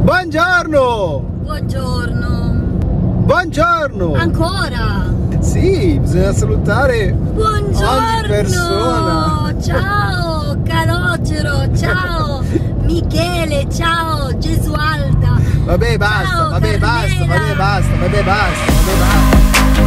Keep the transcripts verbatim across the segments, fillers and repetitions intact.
Buongiorno! Buongiorno! Buongiorno! Ancora? Sì, bisogna salutare Buongiorno! ogni persona. Ciao Calogero, ciao Michele, ciao Gesualda. Vabbè basta, Ciao, vabbè basta, Carmela. vabbè basta, vabbè basta, vabbè basta.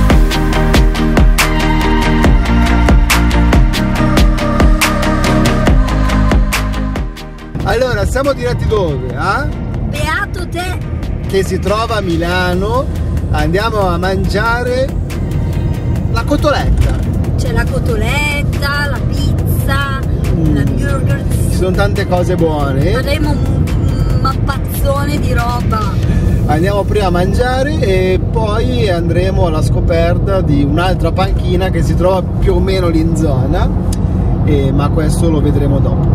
Allora, siamo diretti dove? Eh? Beato te! Che si trova a Milano. Andiamo a mangiare la cotoletta. C'è la cotoletta, la pizza, Mm. la burger. Ci sono tante cose buone. Faremo un, un mappazzone di roba. Andiamo prima a mangiare e poi andremo alla scoperta di un'altra panchina che si trova più o meno lì in zona, e, ma questo lo vedremo dopo.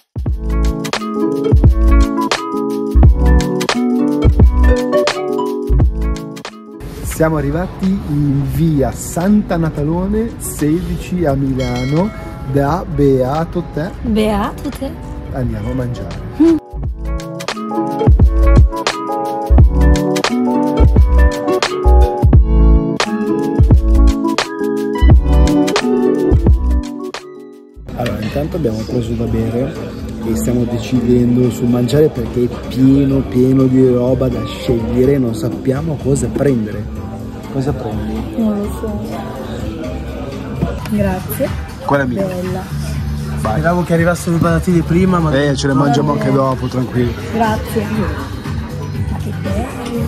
Siamo arrivati in via Santa Natalone sedici a Milano da Beato Te. Beato te! Andiamo a mangiare. Allora, intanto abbiamo preso da bere e stiamo decidendo sul mangiare perché è pieno pieno di roba da scegliere, non sappiamo cosa prendere. Cosa prendi? Non lo so. Grazie. Quella mia. Bella. Vai. Speravo che arrivassero i patatini prima, ma Eh, ce le mangiamo anche dopo, tranquilli. Grazie. Ma che bello.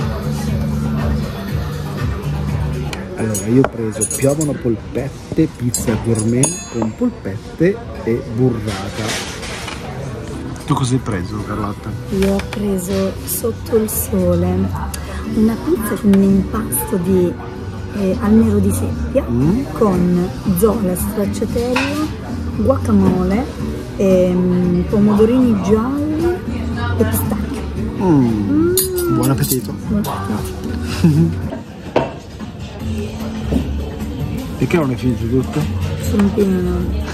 Allora, io ho preso piovono polpette, pizza gourmet con polpette e burrata. Tu cosa hai preso, Carlotta? Io ho preso sotto il sole una pizza con un impasto di eh, al nero di seppia Mm. con zola, stracciatello, guacamole, ehm, pomodorini gialli e pistacchio. Mm. Mm. Buon appetito. Buon appetito. Perché non è finito tutto? Sono piena.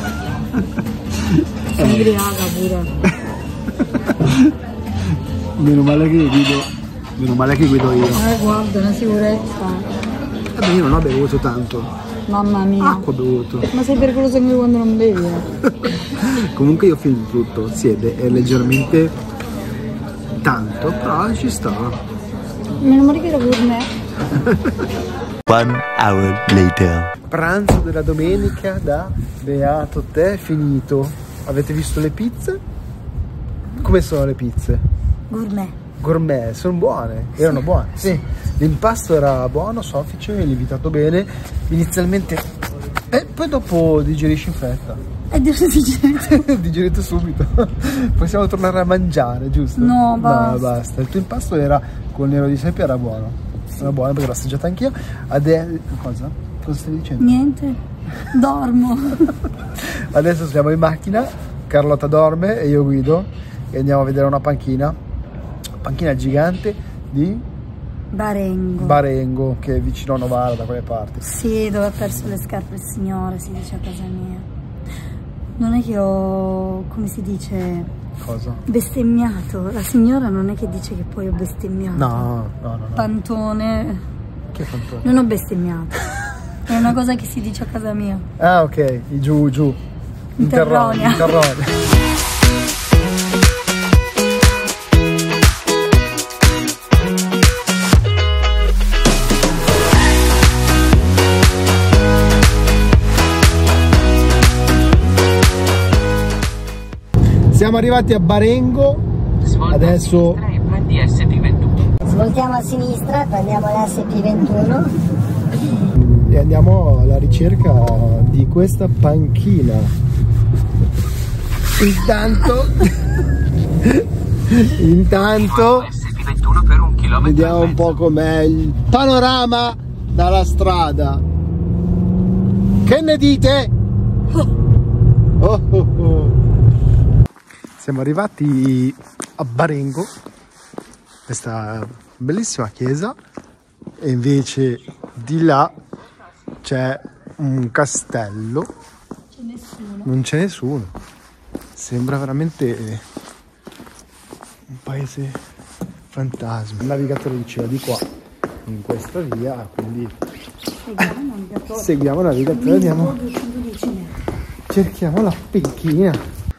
Sono ubriaca pure. Meno male che guido. Meno male che guido io. Eh, guarda, una sicurezza. Vabbè, io non ho bevuto tanto. Mamma mia. Acqua ho bevuto. Ma sei pericoloso anche quando non bevi? Comunque io ho finito tutto. Sì, ed è leggermente tanto, però ci sta. Meno male che era gourmet. One hour later. Pranzo della domenica da Beato Te è finito. Avete visto le pizze? Come sono le pizze? Gourmet. Gourmet, sono buone, erano buone, sì. L'impasto era buono, soffice, lievitato bene. Inizialmente, e poi dopo digerisci in fretta. E devo digerito. Digerito subito. Possiamo tornare a mangiare, giusto? No, basta. No, basta. Il tuo impasto era con nero di seppia, era buono. Era buono perché l'ho assaggiato anch'io. Adesso, cosa? Cosa stai dicendo? Niente. Dormo. Adesso siamo in macchina, Carlotta dorme e io guido e andiamo a vedere una panchina. Panchina gigante di Barengo. Barengo, che è vicino a Novara, da quelle parti. Sì, dove ha perso le scarpe il signore, si dice a casa mia. Non è che ho, come si dice, Cosa? bestemmiato. La signora non è che dice che poi ho bestemmiato. No, no, no, no. Pantone. Che fantone? Non ho bestemmiato. È una cosa che si dice a casa mia. Ah, ok, giù, giù. Interronia. Interronia. Siamo arrivati a Barengo, adesso Svoltiamo a sinistra, prendiamo l'S P ventuno. e andiamo alla ricerca di questa panchina. Intanto, intanto vediamo un po' com'è il panorama dalla strada. Che ne dite? Oh, oh, oh. Siamo arrivati a Barengo, questa bellissima chiesa, e invece di là c'è un castello. C'è nessuno. Non c'è nessuno. Sembra veramente un paese fantasma. Il navigatore diceva di qua, in questa via, quindi Seguiamo il navigatore. seguiamo il navigatore, andiamo, cerchiamo la panchina.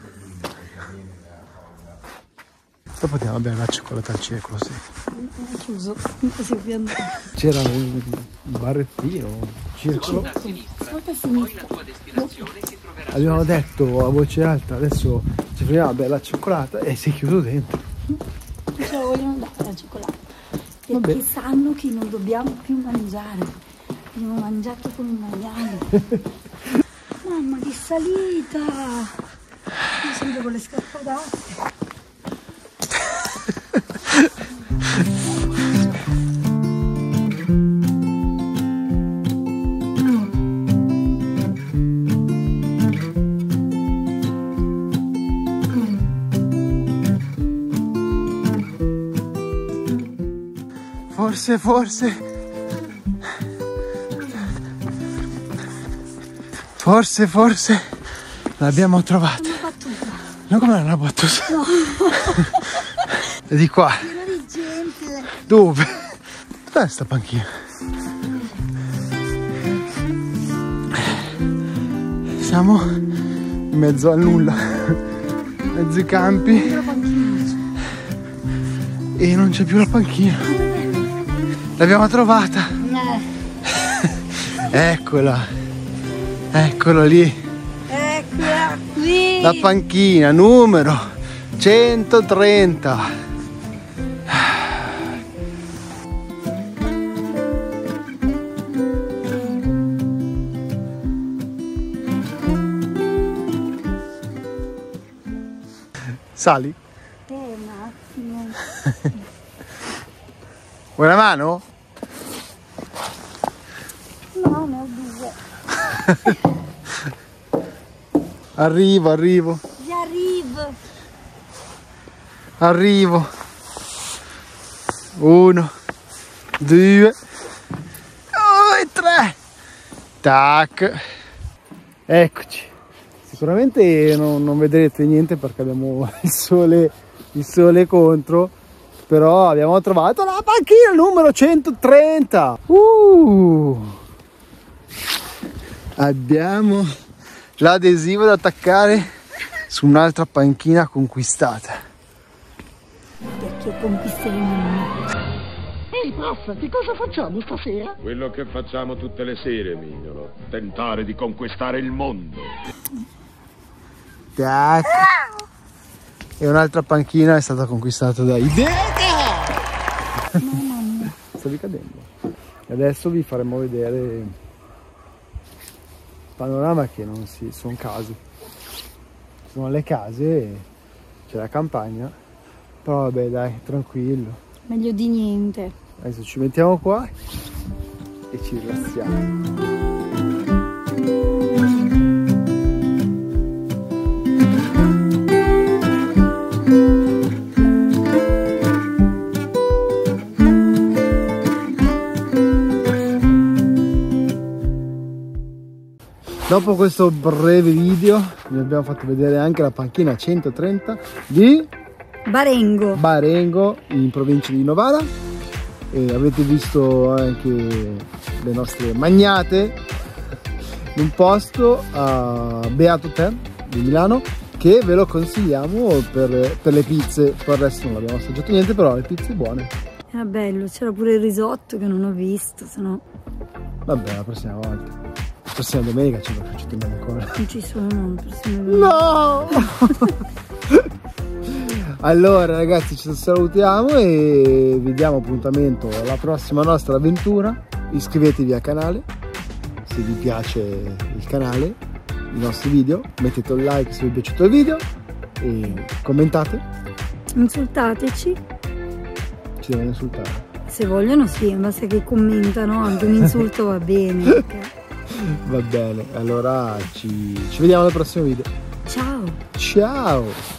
Dopo andiamo a bere la cioccolata al cieco, sì. È chiuso, non si può andare. C'era un barrettino, un circolo. Volta a sinistra. Abbiamo detto a voce alta, adesso ci fermiamo a bere la cioccolata e si è chiuso dentro. Non ce la vogliono dare la cioccolata. Perché Vabbè. sanno che non dobbiamo più mangiare. Abbiamo mangiato con il maiale. Mamma che salita! Io sempre con le scarpadate. Forse, forse... Forse, forse l'abbiamo trovata. Una battuta. No, come una battuta? No. È di qua. Pieno di gente. Dove? Dov'è sta panchina? Siamo in mezzo al nulla, in mezzo ai campi La panchina. e non c'è più la panchina. L'abbiamo trovata. Eh, Eccola. Eccola lì. eccola qui. La panchina numero centotrenta. Sali? Eh, un attimo. Vuoi una mano? No, ne ho due. Arrivo, arrivo, Ci arrivo. arrivo. Uno, due, oh, tre. Tac. Eccoci. Sicuramente non, non vedrete niente perché abbiamo il sole, il sole contro, però abbiamo trovato la panchina numero centotrenta. Uh! Abbiamo l'adesivo da attaccare su un'altra panchina conquistata. Perché conquisteremo il mondo. Ehi prof, che cosa facciamo stasera? Quello che facciamo tutte le sere, mignolo. Tentare di conquistare il mondo. Tac. E un'altra panchina è stata conquistata da Idea. Stavi cadendo. E adesso vi faremo vedere il panorama che non si sono case. Ci sono le case, c'è la campagna, però vabbè dai, tranquillo. Meglio di niente. Adesso ci mettiamo qua e ci rilassiamo. Dopo questo breve video vi abbiamo fatto vedere anche la panchina centotrenta di Barengo. Barengo in provincia di Novara, e avete visto anche le nostre magnate in un posto a Beato Te di Milano, che ve lo consigliamo per, per le pizze. Per il resto non abbiamo assaggiato niente, però le pizze buone. Era bello, c'era pure il risotto che non ho visto, se no Vabbè, la prossima volta. La prossima domenica ce lo faccio ancora. non ci sono. La prossima No! Allora ragazzi, ci salutiamo e vi diamo appuntamento alla prossima nostra avventura. Iscrivetevi al canale se vi piace il canale, i nostri video, mettete un like se vi è piaciuto il video e commentate. Insultateci. Ci devono insultare. Se vogliono sì, basta che commentano, anche un insulto va bene. Ok? Va bene, allora ci, ci vediamo al prossimo video. Ciao. Ciao!